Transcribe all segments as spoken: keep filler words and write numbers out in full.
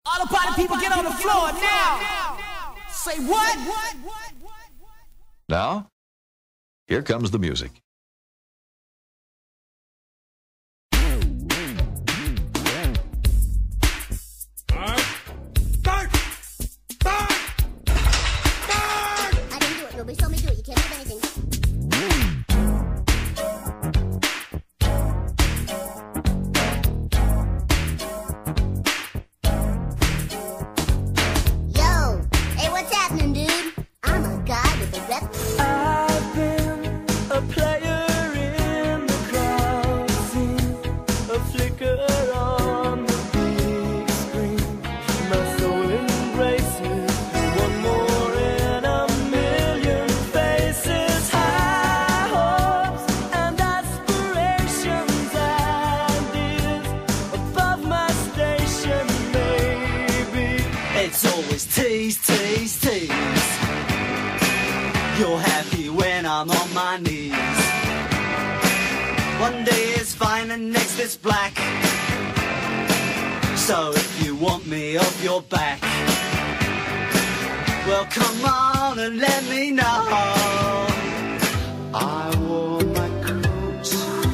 All the party people get on the floor now. Say what? Now, here comes the music. Nobody told me to do it. You can't do anything. Yo, hey, what's happening, dude? I'm a guy with a rep. I've been a player in the crowd scene, a flicker on the big screen. My soul embraces one more in a million faces. High hopes and aspirations, ideas above my station, maybe. It's always tease, tease, tease. You're happy when I'm on my knees. One day is fine and next is black. So if you want me off your back, well, come on and let me know. I wore my coat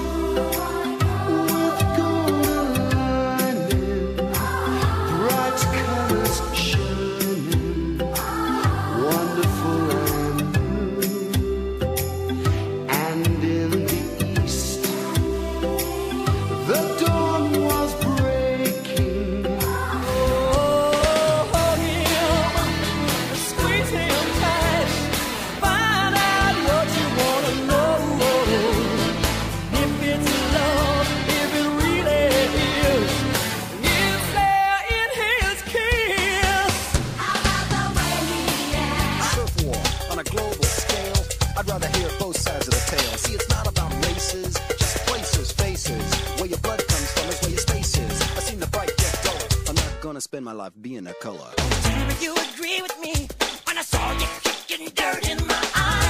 with golden lining, bright colors shining, wonderful and new. And in the east, the dawn was breaking. Oh, hug him, squeeze him tight, find out what you wanna know. If it's love, if it really is, is there in his kiss? How about the way he acts? Turf war on a global scale. I'd rather hear both sides of the tale. See, it's not about races, just places, faces. Where your blood comes from is where your space is. I seen the bright get duller. I'm not gonna spend my life being a color. Tell me you agree with me when I saw you kicking dirt in my eye.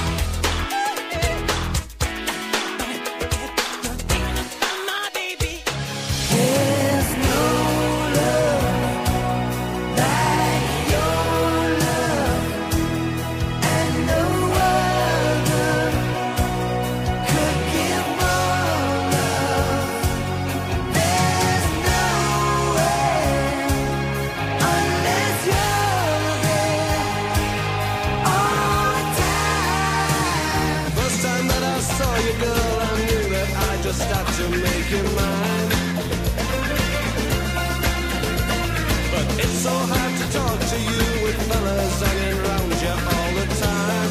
My baby. There's no love like your love, and no other could give more love. There's no way unless you're there all the time. First time that I saw you, girl, I knew that I just had to make you mine. But it's so hard to talk to you with fellas hanging around you all the time.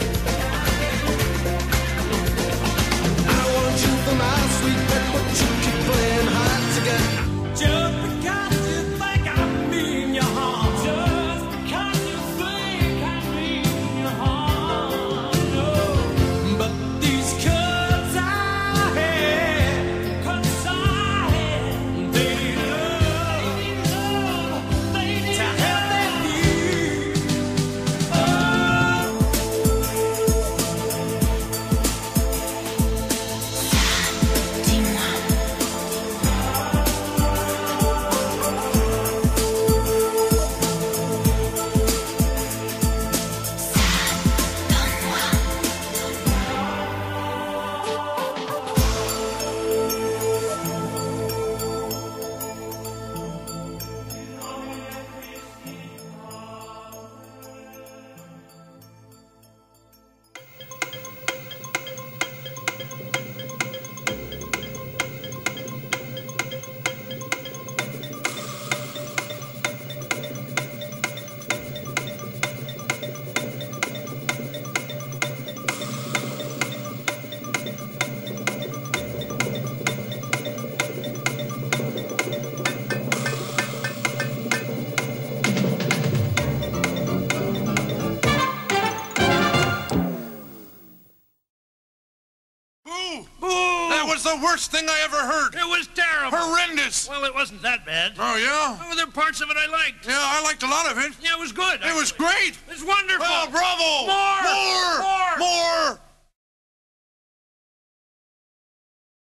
I want you for my sweet pet, but you keep playing hard to get. Just because you think I mean you harm. Just because you think I mean you harm. No, but these cuts I had, cuts I had, they need love, they need to help them heal. Oh. That was the worst thing I ever heard. It was terrible. Horrendous. Well, it wasn't that bad. Oh, yeah? Oh, there were parts of it I liked. Yeah, I liked a lot of it. Yeah, it was good. It was great. It's wonderful. Oh, bravo. More. More. More. More.